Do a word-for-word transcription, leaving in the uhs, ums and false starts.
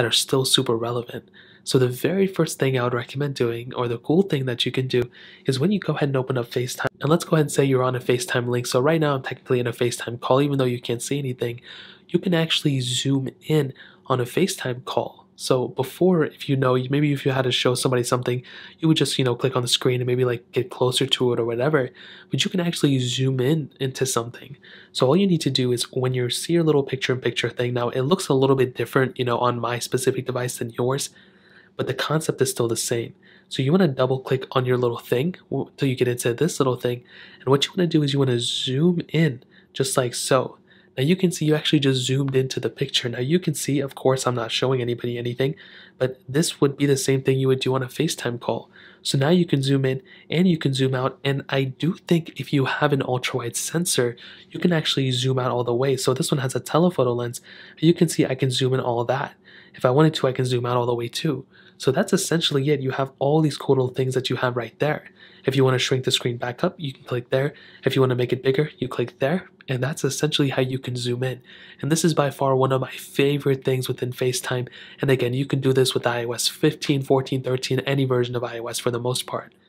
that are still super relevant. So the very first thing I would recommend doing, or the cool thing that you can do, is when you go ahead and open up FaceTime, and let's go ahead and say you're on a FaceTime link. So right now I'm technically in a FaceTime call, even though you can't see anything, you can actually zoom in on a FaceTime call. So before, if you know, maybe if you had to show somebody something, you would just, you know, click on the screen and maybe like get closer to it or whatever, but you can actually zoom in into something. So all you need to do is when you see your little picture-in-picture thing, now it looks a little bit different, you know, on my specific device than yours, but the concept is still the same. So you want to double click on your little thing until you get into this little thing. And what you want to do is you want to zoom in just like so. Now you can see you actually just zoomed into the picture. Now you can see, of course, I'm not showing anybody anything, but this would be the same thing you would do on a FaceTime call. So now you can zoom in and you can zoom out. And I do think if you have an ultra wide sensor, you can actually zoom out all the way. So this one has a telephoto lens. You can see I can zoom in all that. If I wanted to, I can zoom out all the way too. So that's essentially it. You have all these cool little things that you have right there. If you want to shrink the screen back up, you can click there. If you want to make it bigger, you click there. And that's essentially how you can zoom in. And this is by far one of my favorite things within FaceTime. And again, you can do this with i O S fifteen, fourteen, thirteen, any version of iOS for the most part.